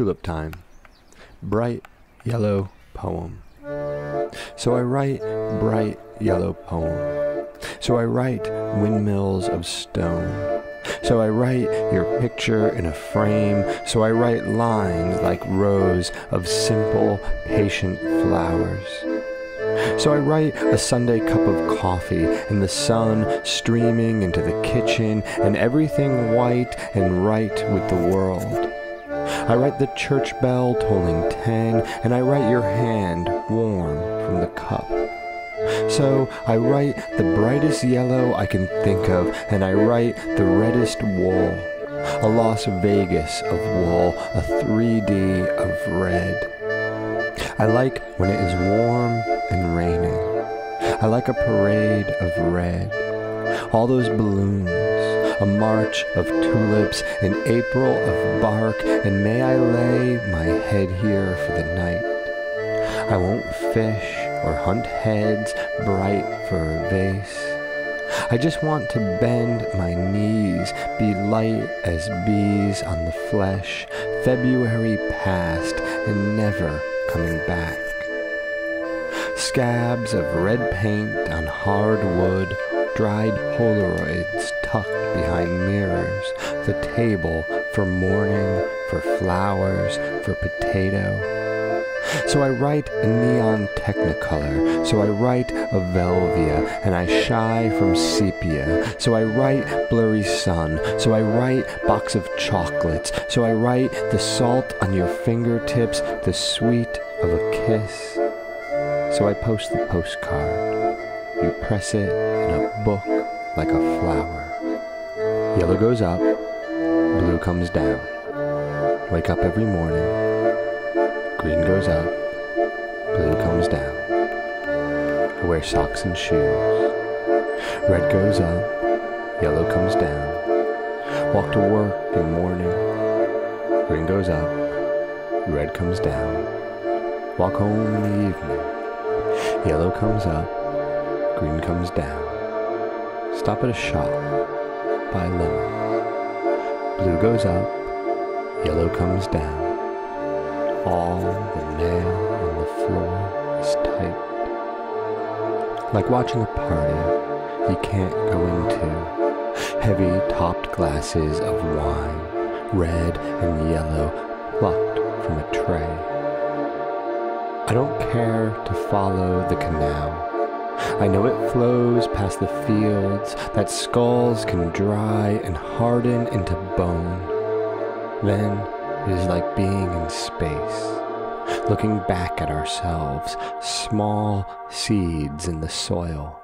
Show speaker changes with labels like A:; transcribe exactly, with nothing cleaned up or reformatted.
A: Tulip time. Bright yellow poem. So I write bright yellow poem. So I write windmills of stone. So I write your picture in a frame. So I write lines like rows of simple, patient flowers. So I write a Sunday cup of coffee and the sun streaming into the kitchen and everything white and right with the world. I write the church bell tolling ten, and I write your hand warm from the cup. So I write the brightest yellow I can think of, and I write the reddest wool, a Las Vegas of wool, a three D of red. I like when it is warm and raining. I like a parade of red, all those balloons, a march of tulips, an April of bark, and may I lay my head here for the night. I won't fish or hunt heads bright for a vase. I just want to bend my knees, be light as bees on the flesh, February past and never coming back. Scabs of red paint on hard wood, dried Polaroids tucked behind mirrors, the table for mourning, for flowers, for potato. So I write a neon technicolor, so I write a Velvia, and I shy from sepia. So I write blurry sun, so I write box of chocolates, so I write the salt on your fingertips, the sweet of a kiss. So I post the postcard. You press it in a book like a flower. Yellow goes up, blue comes down. Wake up every morning. Green goes up, blue comes down. I wear socks and shoes. Red goes up, yellow comes down. Walk to work in morning. Green goes up, red comes down. Walk home in the evening. Yellow comes up, green comes down. Stop at a shop, buy lemon. Blue goes up, yellow comes down. All the nail on the floor is tight. Like watching a party you can't go into. Heavy topped glasses of wine, red and yellow, plucked from a tray. I don't care to follow the canal. I know it flows past the fields that skulls can dry and harden into bone. Then it is like being in space, looking back at ourselves, small seeds in the soil.